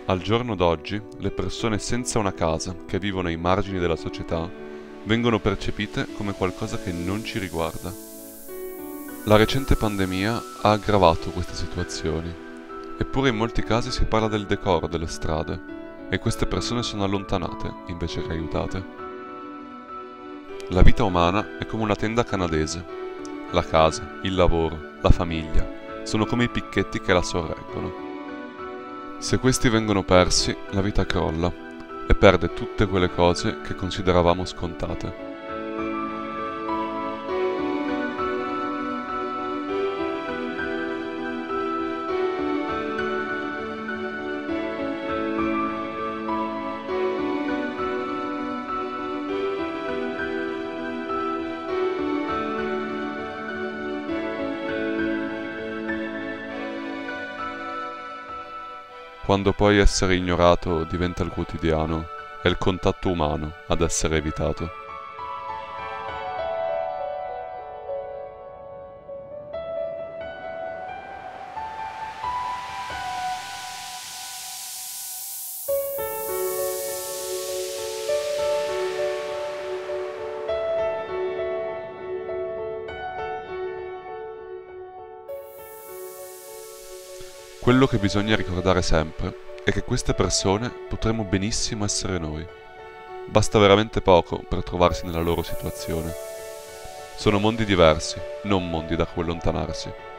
Al giorno d'oggi, le persone senza una casa, che vivono ai margini della società, vengono percepite come qualcosa che non ci riguarda. La recente pandemia ha aggravato queste situazioni, eppure in molti casi si parla del decoro delle strade e queste persone sono allontanate invece che aiutate. La vita umana è come una tenda canadese. La casa, il lavoro, la famiglia sono come i picchetti che la sorreggono. Se questi vengono persi, la vita crolla e perde tutte quelle cose che consideravamo scontate. Quando poi essere ignorato diventa il quotidiano, è il contatto umano ad essere evitato. Quello che bisogna ricordare sempre è che queste persone potremmo benissimo essere noi. Basta veramente poco per trovarsi nella loro situazione. Sono mondi diversi, non mondi da cui allontanarsi.